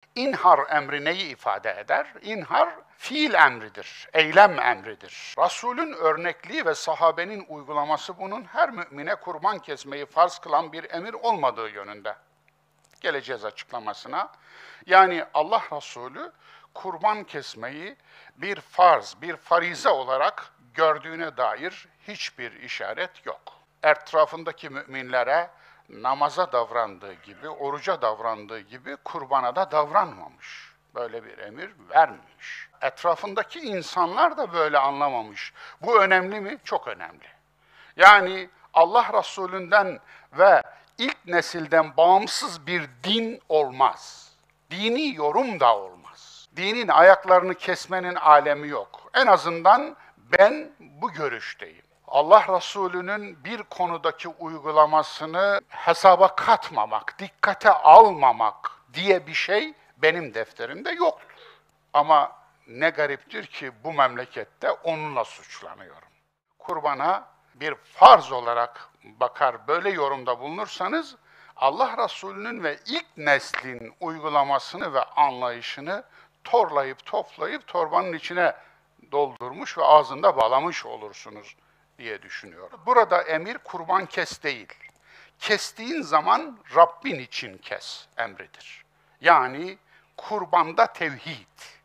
İnhar emri neyi ifade eder? İnhar fiil emridir, eylem emridir. Resulün örnekliği ve sahabenin uygulaması bunun her mümine kurban kesmeyi farz kılan bir emir olmadığı yönünde. Geleceğiz açıklamasına. Yani Allah Resulü kurban kesmeyi bir farz, bir farize olarak gördüğüne dair hiçbir işaret yok. Etrafındaki müminlere namaza davrandığı gibi, oruca davrandığı gibi kurbana da davranmamış. Böyle bir emir vermemiş. Etrafındaki insanlar da böyle anlamamış. Bu önemli mi? Çok önemli. Yani Allah Resulü'nden ve ilk nesilden bağımsız bir din olmaz. Dini yorum da olmaz. Dinin ayaklarını kesmenin alemi yok. En azından ben bu görüşteyim. Allah Resulü'nün bir konudaki uygulamasını hesaba katmamak, dikkate almamak diye bir şey benim defterimde yoktur. Ama ne gariptir ki bu memlekette onunla suçlanıyorum. Kurbana bir farz olarak bakar, böyle yorumda bulunursanız, Allah Resulü'nün ve ilk neslin uygulamasını ve anlayışını torlayıp toplayıp torbanın içine doldurmuş ve ağzında bağlamış olursunuz diye düşünüyorum. Burada emir kurban kes değil. Kestiğin zaman Rabbin için kes emridir. Yani kurbanda tevhid.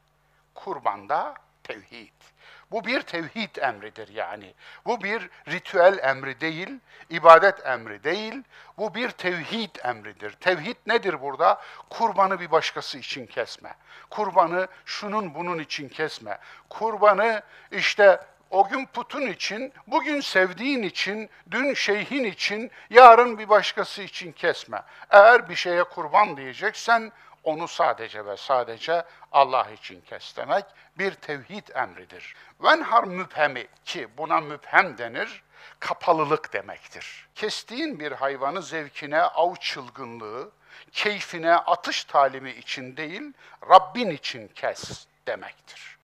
Kurbanda tevhid. Bu bir tevhid emridir yani. Bu bir ritüel emri değil, ibadet emri değil. Bu bir tevhid emridir. Tevhid nedir burada? Kurbanı bir başkası için kesme. Kurbanı şunun bunun için kesme. Kurbanı işte o gün putun için, bugün sevdiğin için, dün şeyhin için, yarın bir başkası için kesme. Eğer bir şeye kurban diyeceksen, onu sadece ve sadece Allah için kes demek bir tevhid emridir. Venhar müphemi, ki buna müphem denir, kapalılık demektir. Kestiğin bir hayvanı zevkine, av çılgınlığı, keyfine, atış talimi için değil, Rabbin için kes demektir.